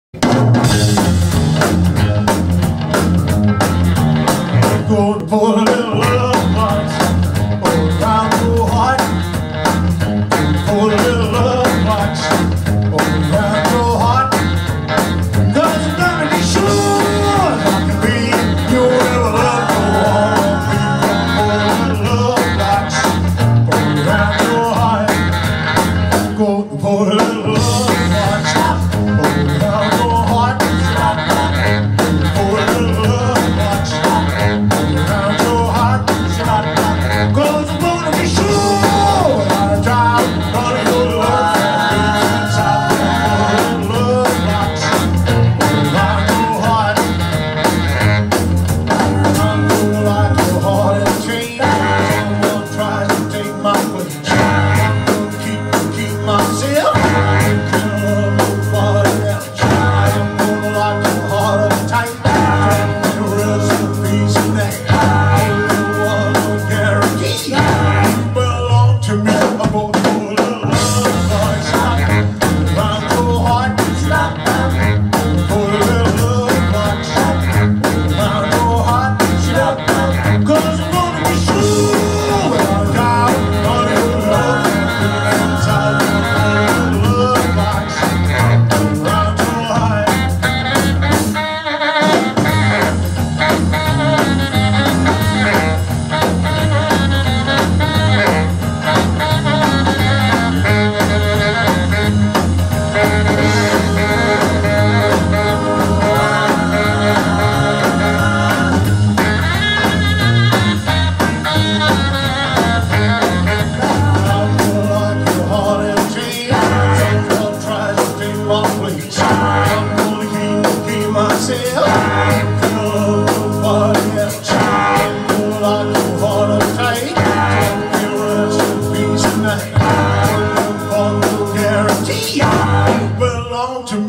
Going for a little love box around your heart. For a little love box around your heart. 'Cause I'm gonna be sure I can be your little love for a little love box around your heart. Going for a little love box around your heart. For a little love box around your heart. 'Cause I'm gonna be sure how to drive all of your love inside for a love box around your heart. I'm gonna like your heart and chain. Someone tries to take my place. I'm gonna keep myself. Can't love nobody else. I'm gonna lock your heart up tight. And rest in peace and that. To me, I'm gonna put a little love box around your heart. Put a little love box around your heart. 'Cause I'm gonna be sure without a doubt all your love inside a little love box around your heart. I'm gonna keep myself. Can't love nobody else. I'm gonna lock your heart up tight. Till rest in peace tonight. No guarantee you belong to me.